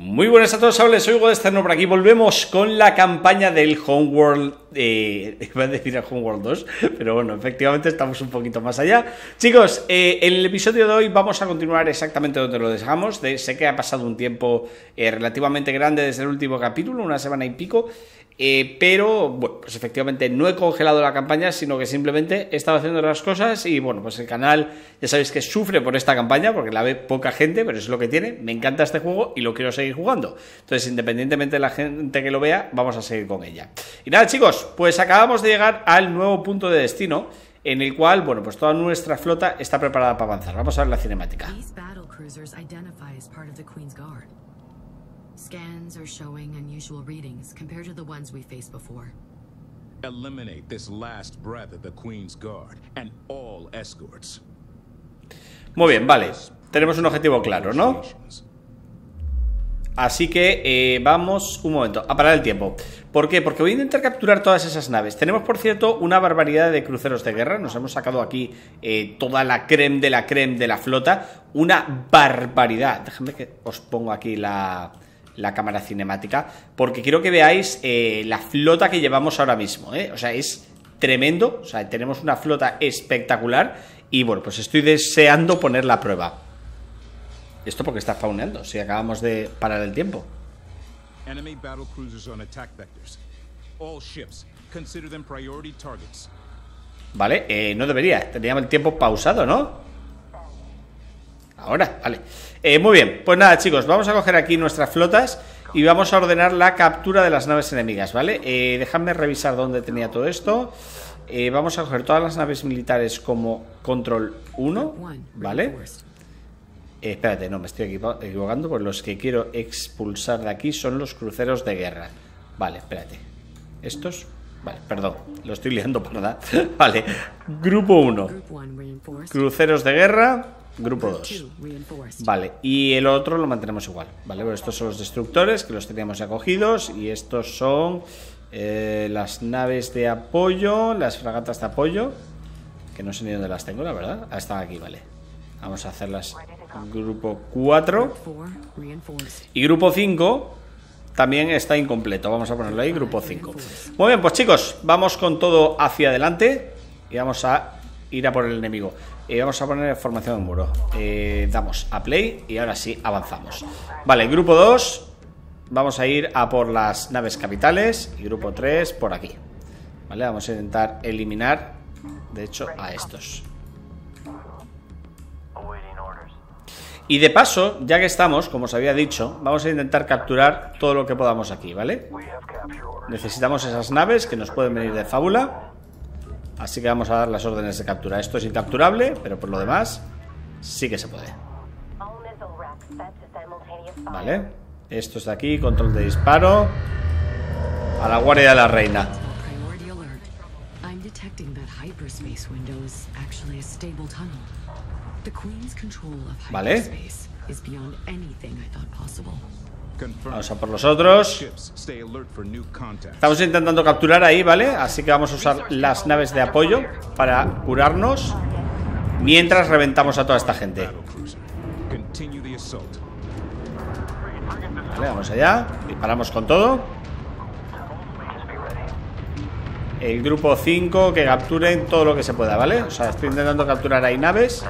Muy buenas a todos, chavales, soy Hugo de Externo por aquí. Volvemos con la campaña del Homeworld. Iba a decir el Homeworld 2, pero bueno, efectivamente estamos un poquito más allá. Chicos, en el episodio de hoy vamos a continuar exactamente donde lo dejamos. Sé que ha pasado un tiempo relativamente grande desde el último capítulo, una semana y pico. Pero, bueno, pues efectivamente no he congelado la campaña, sino que simplemente he estado haciendo las cosas y, bueno, pues el canal ya sabéis que sufre por esta campaña porque la ve poca gente, pero es lo que tiene. Me encanta este juego y lo quiero seguir jugando. Entonces, independientemente de la gente que lo vea, vamos a seguir con ella. Y nada, chicos, pues acabamos de llegar al nuevo punto de destino, en el cual, bueno, pues toda nuestra flota está preparada para avanzar. Vamos a ver la cinemática. Scans are showing unusual readings compared to the ones we faced before. Eliminate this last breath of the Queen's Guard and all escorts. Muy bien, vale. Tenemos un objetivo claro, ¿no? Así que vamos un momento a parar el tiempo. ¿Por qué? Porque voy a intentar capturar todas esas naves. Tenemos, por cierto, una barbaridad de cruceros de guerra. Nos hemos sacado aquí toda la creme de la flota. Una barbaridad. Déjame que os pongo aquí la cámara cinemática, porque quiero que veáis la flota que llevamos ahora mismo, O sea, es tremendo. O sea, tenemos una flota espectacular. Y bueno, pues estoy deseando poner la prueba. Esto porque está spawneando, si acabamos de parar el tiempo. Enemy battle cruisers on attack vectors. All ships, consider them priority targets. Vale, no debería, teníamos el tiempo pausado, ¿no? Ahora, vale. Muy bien, pues nada, chicos, vamos a coger aquí nuestras flotas y vamos a ordenar la captura de las naves enemigas, ¿vale? Dejadme revisar dónde tenía todo esto. Vamos a coger todas las naves militares como control 1, ¿vale? Espérate, no, me estoy equivocando, pues los que quiero expulsar de aquí son los cruceros de guerra. Vale, espérate. Estos, vale, perdón, lo estoy liando, ¿verdad? Vale, grupo 1, cruceros de guerra. Grupo 2. Vale, y el otro lo mantenemos igual. Vale, pues estos son los destructores que los teníamos ya cogidos. Y estos son las naves de apoyo, las fragatas de apoyo, que no sé ni dónde las tengo, la verdad. Ah, están aquí, vale. Vamos a hacerlas grupo 4. Y grupo 5 también está incompleto. Vamos a ponerlo ahí, grupo 5. Muy bien, pues chicos, vamos con todo hacia adelante y vamos a ir a por el enemigo. Vamos a poner formación en muro. Damos a play y ahora sí avanzamos. Vale, grupo 2 vamos a ir a por las naves capitales. Y grupo 3 por aquí. Vale, vamos a intentar eliminar, de hecho, a estos. Y de paso, ya que estamos, como os había dicho, vamos a intentar capturar todo lo que podamos aquí, ¿vale? Necesitamos esas naves que nos pueden venir de fábula. Así que vamos a dar las órdenes de captura. Esto es incapturable, pero por lo demás sí que se puede. Vale, esto es de aquí, control de disparo. A la guardia de la reina. Vale. Vamos a por los otros. Estamos intentando capturar ahí, ¿vale? Así que vamos a usar las naves de apoyo para curarnos mientras reventamos a toda esta gente. Vale, vamos allá. Disparamos con todo. El grupo 5 que capturen todo lo que se pueda, ¿vale? O sea, estoy intentando capturar ahí naves.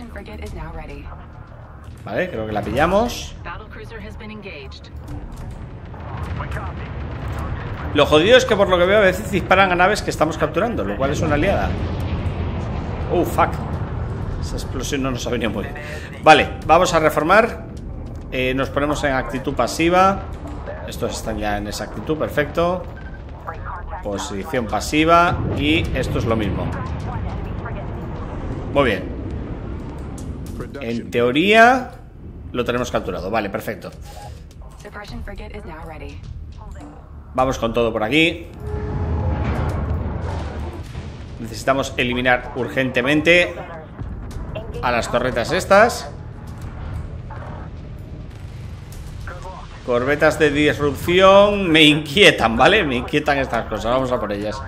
Vale, creo que la pillamos. Lo jodido es que por lo que veo a veces disparan a naves que estamos capturando, lo cual es una aliada. Oh, fuck. Esa explosión no nos ha venido muy bien. Vale, vamos a reformar. Nos ponemos en actitud pasiva. Estos están ya en esa actitud, perfecto. Posición pasiva. Y esto es lo mismo. Muy bien. En teoría lo tenemos capturado, vale, perfecto. Vamos con todo por aquí. Necesitamos eliminar urgentemente a las torretas estas. Corbetas de disrupción me inquietan, ¿vale? Me inquietan estas cosas, vamos a por ellas.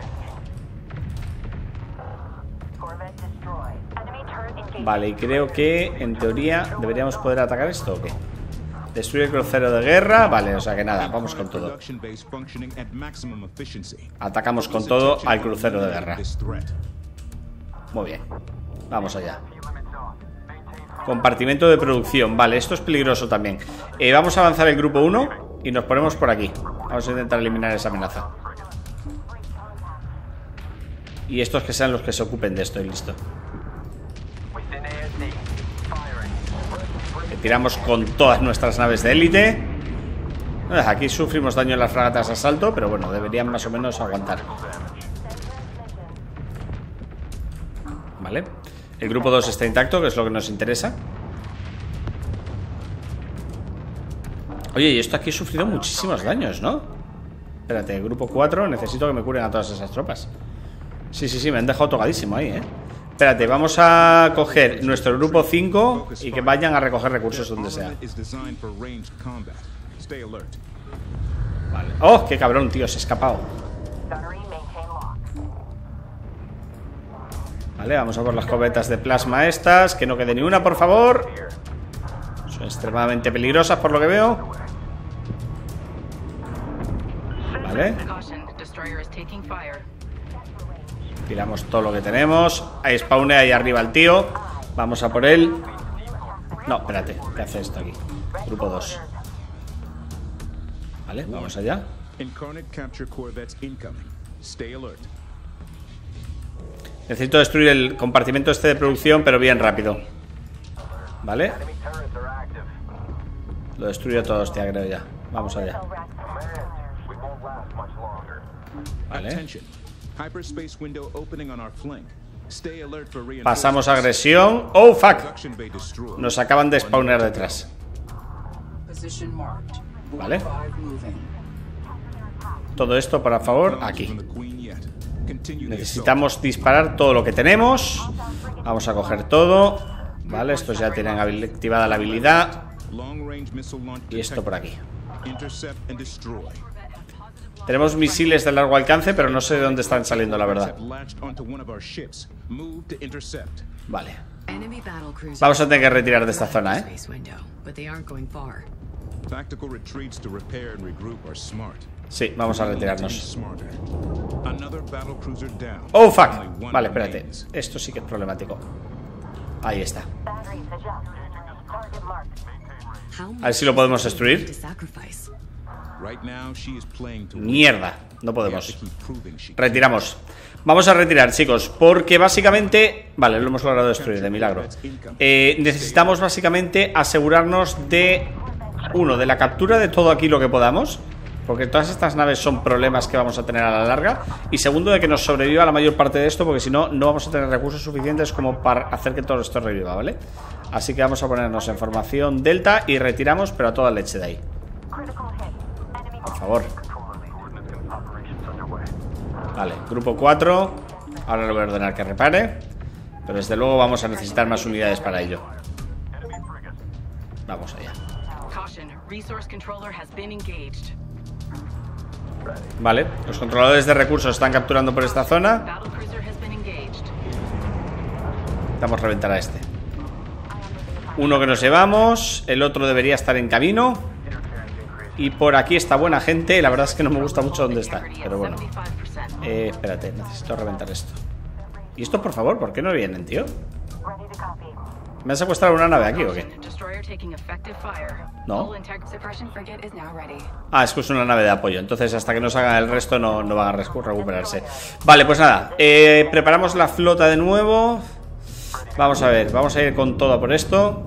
Vale, y creo que en teoría deberíamos poder atacar esto, ¿o qué? Destruye el crucero de guerra. Vale, o sea que nada, vamos con todo. Atacamos con todo al crucero de guerra. Muy bien, vamos allá. Compartimento de producción. Vale, esto es peligroso también. Vamos a avanzar el grupo 1 y nos ponemos por aquí. Vamos a intentar eliminar esa amenaza. Y estos que sean los que se ocupen de esto y listo. Tiramos con todas nuestras naves de élite. Aquí sufrimos daño en las fragatas de asalto, pero bueno, deberían más o menos aguantar. Vale. El grupo 2 está intacto, que es lo que nos interesa. Oye, y esto aquí ha sufrido muchísimos daños, ¿no? Espérate, el grupo 4, necesito que me curen a todas esas tropas. Sí, me han dejado tocadísimo ahí, ¿eh? Espérate, vamos a coger nuestro grupo 5 y que vayan a recoger recursos donde sea. Vale. ¡Oh, qué cabrón, tío! Se ha escapado. Vale, vamos a por las cobetas de plasma estas. Que no quede ni una, por favor. Son extremadamente peligrosas por lo que veo. Vale. Tiramos todo lo que tenemos. Ahí spawnea ahí arriba el tío. Vamos a por él. No, espérate, ¿qué hace esto aquí? Grupo 2. Vale, vamos allá. Necesito destruir el compartimento este de producción, pero bien rápido. Vale. Lo destruyo todo, hostia, creo ya. Vamos allá. Vale. Pasamos a agresión. ¡Oh, fuck! Nos acaban de spawnear detrás. Vale. Todo esto, por favor, aquí. Necesitamos disparar todo lo que tenemos. Vamos a coger todo. Vale, estos ya tienen activada la habilidad. Y esto por aquí. Tenemos misiles de largo alcance, pero no sé de dónde están saliendo, la verdad. Vale. Vamos a tener que retirar de esta zona, ¿eh? Sí, vamos a retirarnos. ¡Oh, fuck! Vale, espérate. Esto sí que es problemático. Ahí está. A ver si lo podemos destruir. Mierda, no podemos. Retiramos. Vamos a retirar, chicos, porque básicamente... Vale, lo hemos logrado destruir, de milagro. Necesitamos básicamente asegurarnos de... Uno, de la captura de todo aquí lo que podamos, porque todas estas naves son problemas que vamos a tener a la larga. Y segundo, de que nos sobreviva la mayor parte de esto, porque si no, no vamos a tener recursos suficientes como para hacer que todo esto reviva, ¿vale? Así que vamos a ponernos en formación delta y retiramos, pero a toda leche de ahí. Por favor. Vale, grupo 4. Ahora le voy a ordenar que repare, pero desde luego vamos a necesitar más unidades para ello. Vamos allá. Vale, los controladores de recursos están capturando por esta zona. Vamos a reventar a este. Uno que nos llevamos. El otro debería estar en camino. Y por aquí está buena gente. La verdad es que no me gusta mucho dónde está, pero bueno. Espérate, necesito reventar esto. ¿Y esto, por favor? ¿Por qué no vienen, tío? ¿Me han secuestrado una nave aquí o qué? No. Ah, es que es una nave de apoyo. Entonces hasta que nos hagan el resto no van a recuperarse. Vale, pues nada, preparamos la flota de nuevo. Vamos a ver, vamos a ir con todo por esto.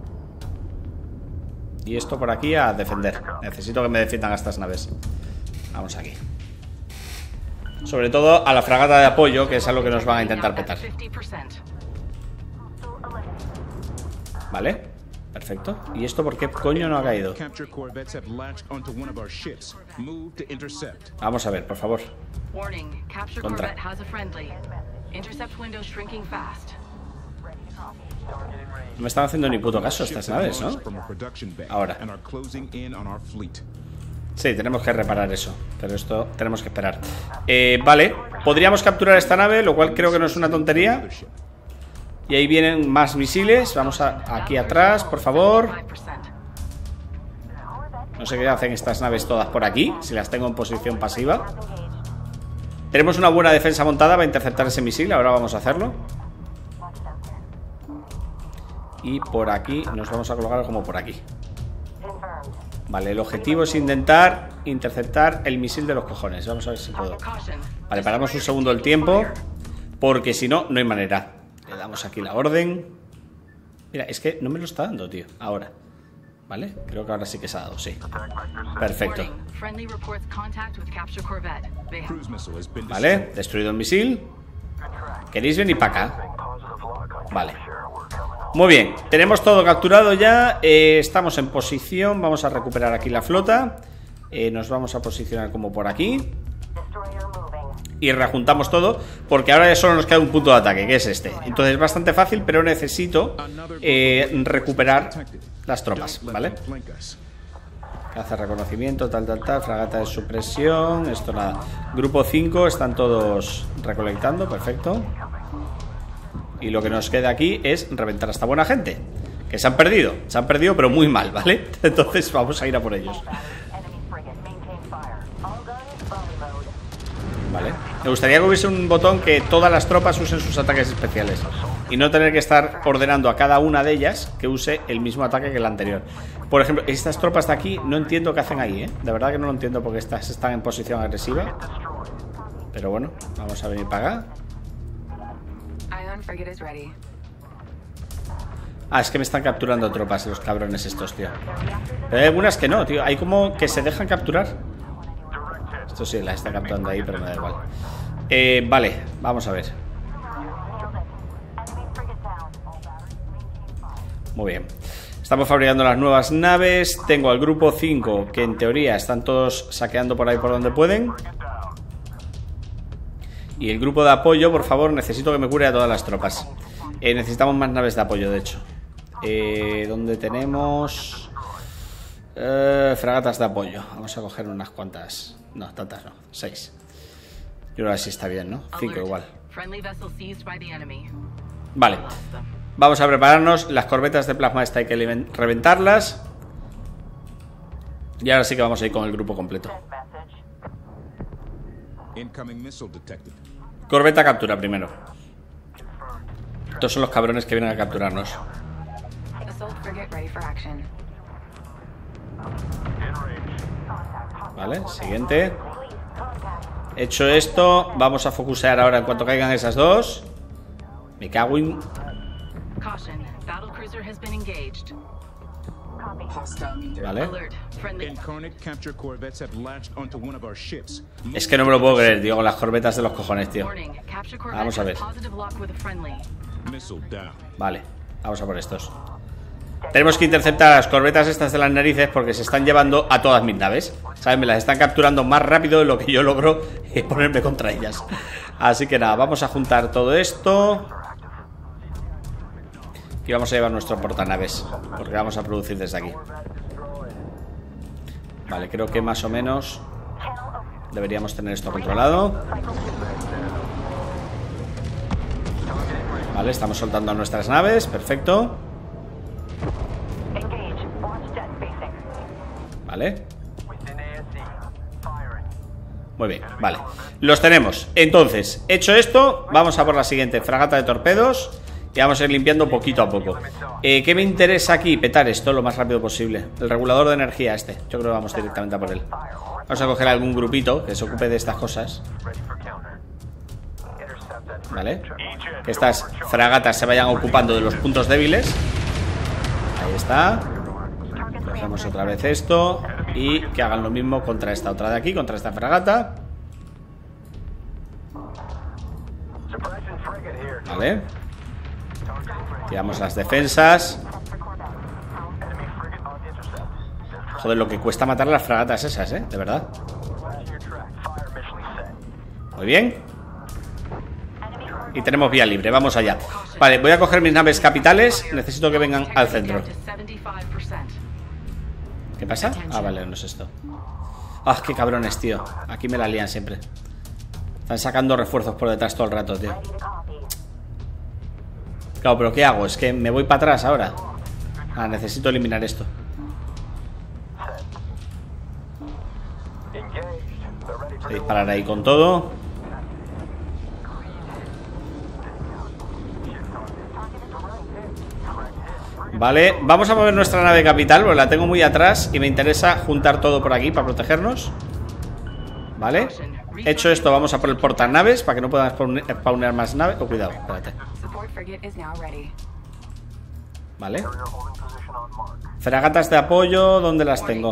Y esto por aquí a defender. Necesito que me defiendan a estas naves. Vamos aquí. Sobre todo a la fragata de apoyo, que es algo que nos van a intentar petar. Vale, perfecto. ¿Y esto por qué coño no ha caído? Vamos a ver, por favor. Contra. No me están haciendo ni puto caso estas naves, ¿no? Ahora. Sí, tenemos que reparar eso, pero esto tenemos que esperar. Vale, podríamos capturar esta nave, lo cual creo que no es una tontería. Y ahí vienen más misiles. Vamos aquí atrás, por favor. No sé qué hacen estas naves todas por aquí, si las tengo en posición pasiva. Tenemos una buena defensa montada para interceptar ese misil. Ahora vamos a hacerlo. Y por aquí nos vamos a colocar como por aquí. Vale, el objetivo es intentar interceptar el misil de los cojones. Vamos a ver si puedo. Vale, paramos un segundo el tiempo, porque si no, no hay manera. Le damos aquí la orden. Mira, es que no me lo está dando, tío. Ahora. Vale, creo que ahora sí que se ha dado, sí. Perfecto. Vale, destruido el misil. ¿Queréis venir para acá? Vale. Muy bien, tenemos todo capturado ya. Estamos en posición. Vamos a recuperar aquí la flota. Nos vamos a posicionar como por aquí. Y rejuntamos todo, porque ahora ya solo nos queda un punto de ataque, que es este. Entonces es bastante fácil, pero necesito recuperar las tropas, ¿vale? Caza, reconocimiento, tal, fragata de supresión. Esto nada. Grupo 5, están todos recolectando, perfecto. Y lo que nos queda aquí es reventar a esta buena gente, que se han perdido pero muy mal, ¿vale? Entonces vamos a ir a por ellos. Vale. Me gustaría que hubiese un botón que todas las tropas usen sus ataques especiales y no tener que estar ordenando a cada una de ellas que use el mismo ataque que el anterior. Por ejemplo, estas tropas de aquí no entiendo qué hacen ahí, ¿eh? De verdad que no lo entiendo, porque estas están en posición agresiva. Pero bueno, vamos a venir para acá. Ah, es que me están capturando tropas los cabrones estos, tío. Pero hay algunas que no, tío. Hay como que se dejan capturar. Esto sí, la está capturando ahí, pero me da igual. Vale, vamos a ver. Muy bien. Estamos fabricando las nuevas naves. Tengo al grupo 5, que en teoría están todos saqueando por ahí por donde pueden. Y el grupo de apoyo, por favor, necesito que me cure a todas las tropas. Necesitamos más naves de apoyo, de hecho. ¿Dónde tenemos? Fragatas de apoyo. Vamos a coger unas cuantas. No, tantas no, 6. Yo creo que así está bien, ¿no? 5 igual. Vale. Vamos a prepararnos. Las corbetas de plasma esta hay que reventarlas. Y ahora sí que vamos a ir con el grupo completo. Corbeta captura primero. Estos son los cabrones que vienen a capturarnos. Vale, siguiente. Hecho esto, vamos a focusear ahora en cuanto caigan esas dos. Me cago en... Vale. Es que no me lo puedo creer, tío, con las corbetas de los cojones, tío. Vamos a ver. Vale, vamos a por estos. Tenemos que interceptar las corbetas estas de las narices, porque se están llevando a todas mis naves, ¿sabes? Me las están capturando más rápido de lo que yo logro ponerme contra ellas. Así que nada, vamos a juntar todo esto. Y vamos a llevar nuestro portanaves, porque vamos a producir desde aquí. Vale, creo que más o menos deberíamos tener esto controlado. Vale, estamos soltando nuestras naves, perfecto. Vale. Muy bien, vale. Los tenemos. Entonces, hecho esto, vamos a por la siguiente fragata de torpedos. Y vamos a ir limpiando poquito a poco. ¿Qué me interesa aquí? Petar esto lo más rápido posible. El regulador de energía este. Yo creo que vamos directamente a por él. Vamos a coger algún grupito que se ocupe de estas cosas. Vale. Que estas fragatas se vayan ocupando de los puntos débiles. Ahí está. Cogemos otra vez esto. Y que hagan lo mismo contra esta otra de aquí, contra esta fragata. Vale. Tiramos las defensas. Joder, lo que cuesta matar a las fragatas esas, de verdad. Muy bien. Y tenemos vía libre, vamos allá. Vale, voy a coger mis naves capitales. Necesito que vengan al centro. ¿Qué pasa? Ah, vale, no es esto. Ah, qué cabrones, tío. Aquí me la lían siempre. Están sacando refuerzos por detrás todo el rato, tío. Claro, pero ¿qué hago? Es que me voy para atrás ahora. Ah, necesito eliminar esto. A disparar ahí con todo. Vale, vamos a mover nuestra nave capital, porque la tengo muy atrás y me interesa juntar todo por aquí para protegernos. Vale. Hecho esto, vamos a por el portanaves para que no puedan spawnear más naves. Oh, cuidado, espérate. Vale. Fragatas de apoyo, ¿dónde las tengo?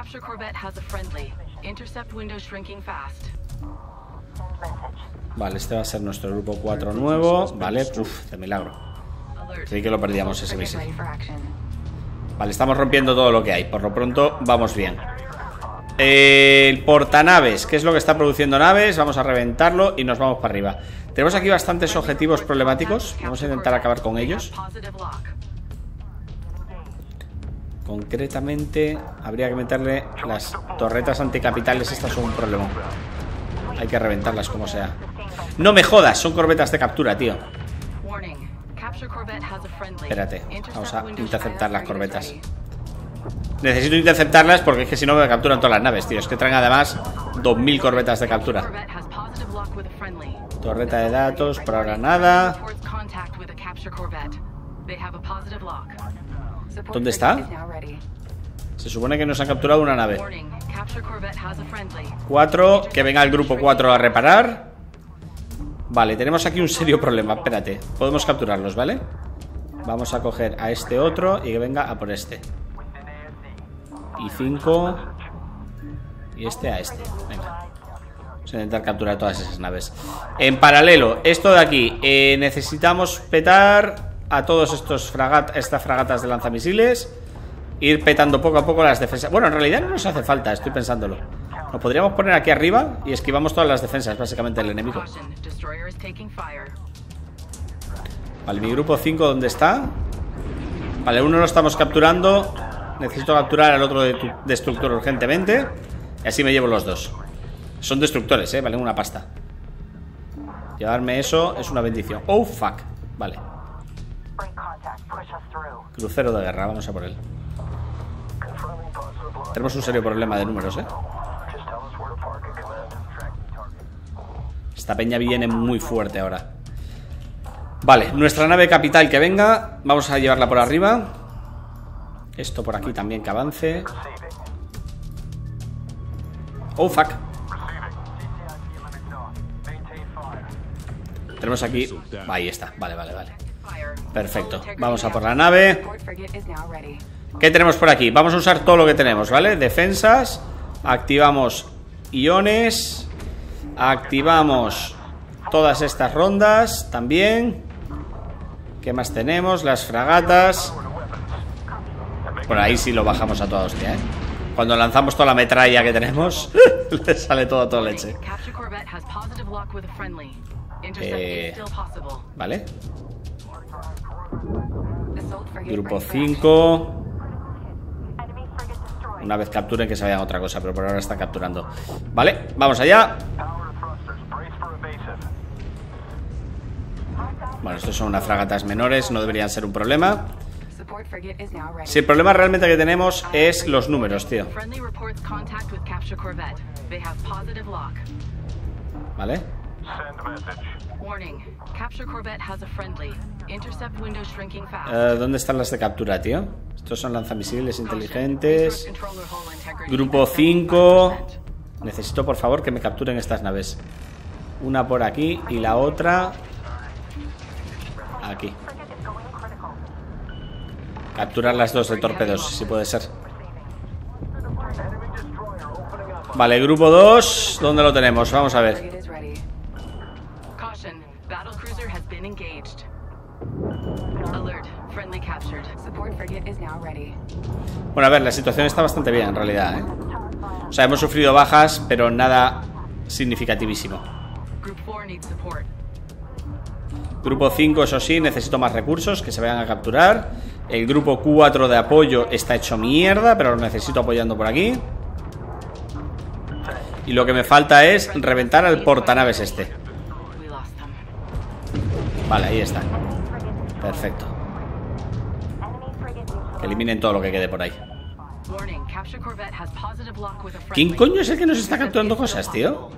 Vale, este va a ser nuestro grupo 4 nuevo. Vale, uff, de milagro. Creí que lo perdíamos ese misil. Vale, estamos rompiendo todo lo que hay. Por lo pronto, vamos bien. El portanaves, ¿qué es lo que está produciendo naves? Vamos a reventarlo y nos vamos para arriba. Tenemos aquí bastantes objetivos problemáticos. Vamos a intentar acabar con ellos. Concretamente, habría que meterle las torretas anticapitales. Estas son un problema. Hay que reventarlas como sea. No me jodas, son corbetas de captura, tío. Espérate, vamos a interceptar las corbetas. Necesito interceptarlas porque es que si no me capturan todas las naves, tío. Es que traen además 2000 corbetas de captura. Torreta de datos, por ahora nada. ¿Dónde está? Se supone que nos han capturado una nave. 4, que venga el grupo 4 a reparar. Vale, tenemos aquí un serio problema. Espérate, podemos capturarlos, ¿vale? Vamos a coger a este otro y que venga a por este. Y 5. Y este a este. Venga. Vamos a intentar capturar todas esas naves. En paralelo, esto de aquí. Necesitamos petar a todos estas fragatas de lanzamisiles. Ir petando poco a poco las defensas. Bueno, en realidad no nos hace falta, estoy pensándolo. Nos podríamos poner aquí arriba y esquivamos todas las defensas, básicamente, del enemigo. Vale, mi grupo 5, ¿dónde está? Vale, uno lo estamos capturando. Necesito capturar al otro destructor urgentemente. Y así me llevo los dos. Son destructores, valen una pasta. Llevarme eso es una bendición. Oh, fuck. Vale. Crucero de guerra, vamos a por él. Tenemos un serio problema de números, Esta peña viene muy fuerte ahora. Vale, nuestra nave capital que venga. Vamos a llevarla por arriba. Esto por aquí también que avance. Oh, fuck. Tenemos aquí... Ahí está, vale. Perfecto, vamos a por la nave. ¿Qué tenemos por aquí? Vamos a usar todo lo que tenemos, ¿vale? Defensas. Activamos iones. Activamos todas estas rondas también. ¿Qué más tenemos? Las fragatas. Por ahí sí lo bajamos a toda hostia, Cuando lanzamos toda la metralla que tenemos, le sale todo leche. Vale. Grupo 5. Una vez capturen que se vayan a otra cosa, pero por ahora están capturando. Vale, vamos allá. Bueno, estos son unas fragatas menores, no deberían ser un problema. Si el problema realmente que tenemos es los números, tío. Vale. ¿Dónde están las de captura, tío? Estos son lanzamisiles inteligentes. Grupo 5. Necesito, por favor, que me capturen estas naves. Una por aquí y la otra aquí. Capturar las dos de torpedos, si puede ser. Vale, grupo 2. ¿Dónde lo tenemos? Vamos a ver. Bueno, a ver, la situación está bastante bien en realidad, O sea, hemos sufrido bajas, pero nada significativísimo. Grupo 5, eso sí, necesito más recursos que se vayan a capturar. El grupo 4 de apoyo está hecho mierda, pero lo necesito apoyando por aquí. Y lo que me falta es reventar al portanaves este. Vale, ahí está. Perfecto. Que eliminen todo lo que quede por ahí. Warning, capture corvette has positive lock with a friendly. ¿Quién coño es el que nos está capturando cosas, tío?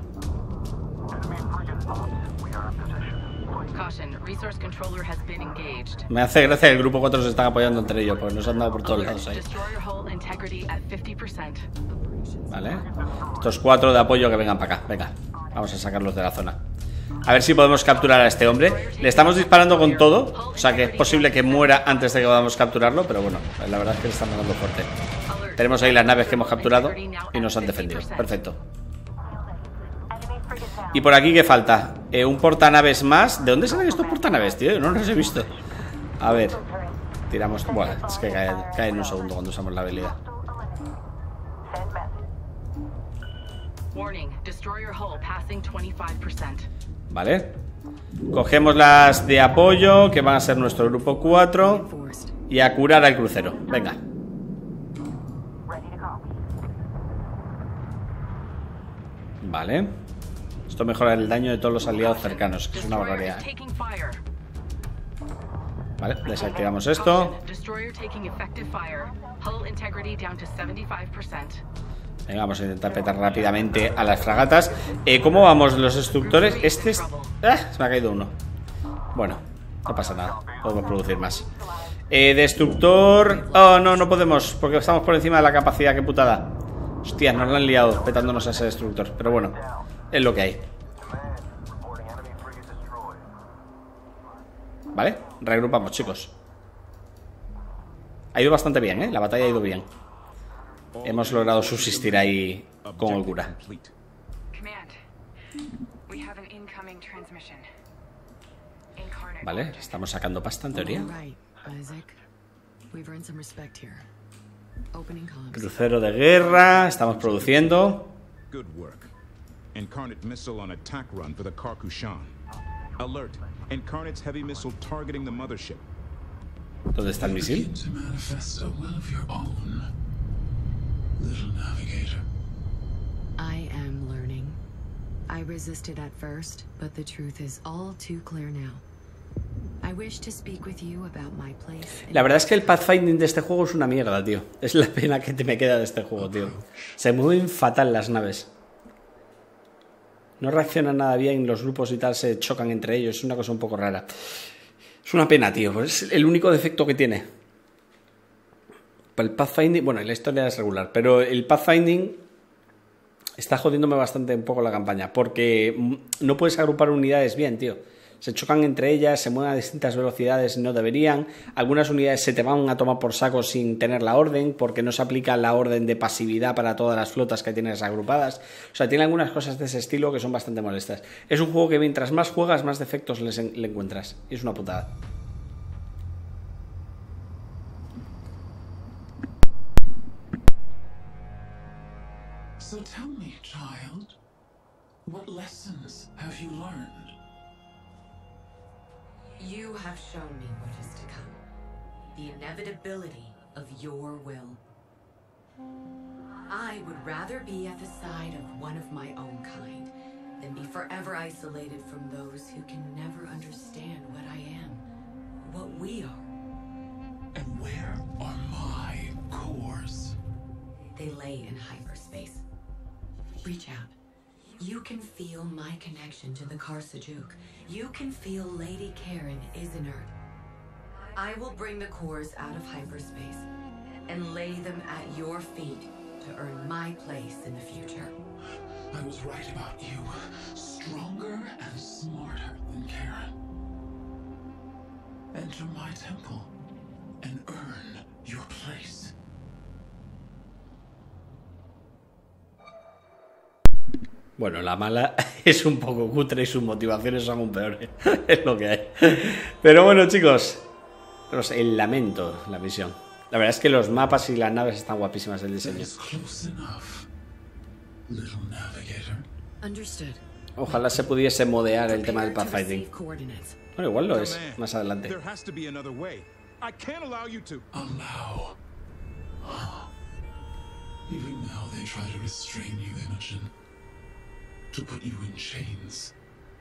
Caution, resource controller has been engaged. Me hace gracia que el grupo 4 se están apoyando entre ellos, porque nos han dado por todos lados ahí. Destroyer hull integrity at 50%. Vale. Estos 4 de apoyo que vengan para acá. Venga, vamos a sacarlos de la zona. A ver si podemos capturar a este hombre. Le estamos disparando con todo, o sea que es posible que muera antes de que podamos capturarlo, pero bueno, la verdad es que le están dando fuerte. Tenemos ahí las naves que hemos capturado y nos han defendido. Perfecto. ¿Y por aquí qué falta? Un portanaves más. ¿De dónde salen estos portanaves, tío? No los he visto. A ver. Tiramos... Bueno, es que cae en un segundo cuando usamos la habilidad. Vale. Cogemos las de apoyo, que van a ser nuestro grupo 4. Y a curar al crucero. Venga. Vale. Esto mejora el daño de todos los aliados cercanos, que es una barbaridad. Vale, desactivamos esto. Venga, vamos a intentar petar rápidamente a las fragatas. ¿Cómo vamos los destructores? Este es... ¡Ah! Se me ha caído uno. Bueno, no pasa nada. Podemos producir más. Destructor... Oh, no, no podemos, porque estamos por encima de la capacidad. ¡Qué putada! Hostia, nos lo han liado petándonos a ese destructor. Pero bueno, es lo que hay. Vale, reagrupamos, chicos. Ha ido bastante bien, ¿eh? La batalla ha ido bien. Hemos logrado subsistir ahí con holgura. Vale, estamos sacando pasta en teoría. Crucero de guerra, estamos produciendo. Good work. Incarnate missile on attack run for the Karkushan. Alert. Incarnate's heavy missile targeting the mothership. ¿Dónde está el misil? I am learning. I resisted at first, but the truth is all too clear now. I wish to speak with you about my place. La verdad es que el pathfinding de este juego es una mierda, tío. Es la pena que te me queda de este juego, tío. Se mueven fatal las naves. No reaccionan nada bien, los grupos y tal se chocan entre ellos. Es una cosa un poco rara. Es una pena, tío. Es el único defecto que tiene. El pathfinding... Bueno, la historia es regular, pero el pathfinding está jodiéndome bastante un poco la campaña. Porque no puedes agrupar unidades bien, tío. Se chocan entre ellas, se mueven a distintas velocidades y no deberían. Algunas unidades se te van a tomar por saco sin tener la orden, porque no se aplica la orden de pasividad para todas las flotas que tienes agrupadas. O sea, tiene algunas cosas de ese estilo que son bastante molestas. Es un juego que mientras más juegas, más defectos le encuentras. Y es una putada. So tell me, child, what lessons have you learned? You have shown me what is to come. The inevitability of your will. I would rather be at the side of one of my own kind than be forever isolated from those who can never understand what I am, what we are. And where are my cores? They lay in hyperspace. Reach out. You can feel my connection to the Karsajuk. You can feel Lady Karen is inert. I will bring the cores out of hyperspace and lay them at your feet to earn my place in the future. I was right about you. Stronger and smarter than Karen. Enter my temple and earn your place. Bueno, la mala es un poco cutre y sus motivaciones son aún peores. Es lo que hay. Pero bueno, chicos, el lamento, la misión. La verdad es que los mapas y las naves están guapísimas del diseño. Ojalá se pudiese modear el tema del pathfinding. Bueno, igual lo es más adelante. Even now they try to restrain you, Imogen. To put you in chains.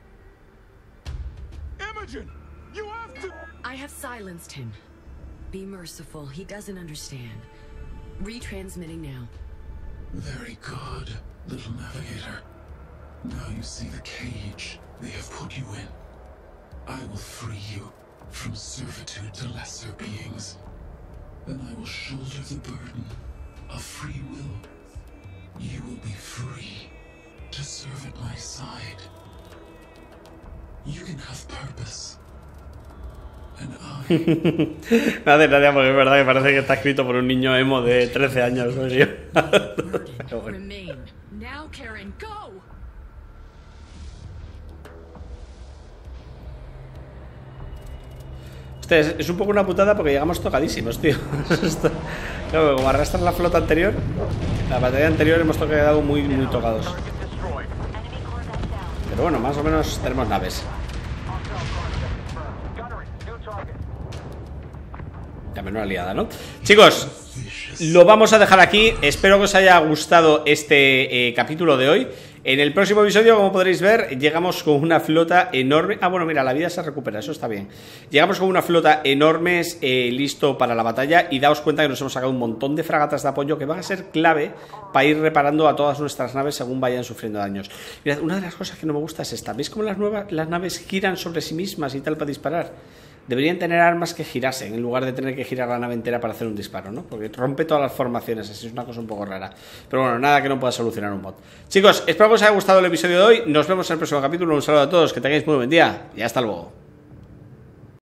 Imogen, you have to... I have silenced him. Be merciful, he doesn't understand. Retransmitting now. Very good, little navigator. Now you see the cage they have put you in. I will free you from servitude to lesser beings. Then I will shoulder the burden of free will. You will be free to serve at my side. You can have purpose. And I... Me hace gracia porque es verdad que parece que está escrito por un niño emo de 13 años, ¿no? Remain. Now, Karen, go! Ustedes, es un poco una putada porque llegamos tocadísimos, tío. Claro, como arrastran la flota anterior, la batalla anterior hemos quedado muy tocados. Pero bueno, más o menos tenemos naves. Ya menos liada, ¿no? Chicos, lo vamos a dejar aquí. Espero que os haya gustado este capítulo de hoy. En el próximo episodio, como podréis ver, llegamos con una flota enorme. Ah, bueno, mira, la vida se recupera, eso está bien. Llegamos con una flota enorme, listo para la batalla. Y daos cuenta que nos hemos sacado un montón de fragatas de apoyo que van a ser clave para ir reparando a todas nuestras naves según vayan sufriendo daños. Mirad, una de las cosas que no me gusta es esta. ¿Veis cómo las naves giran sobre sí mismas y tal para disparar? Deberían tener armas que girasen en lugar de tener que girar la nave entera para hacer un disparo, ¿no? Porque rompe todas las formaciones, así es una cosa un poco rara. Pero bueno, nada que no pueda solucionar un mod. Chicos, espero que os haya gustado el episodio de hoy. Nos vemos en el próximo capítulo. Un saludo a todos, que tengáis muy buen día y hasta luego.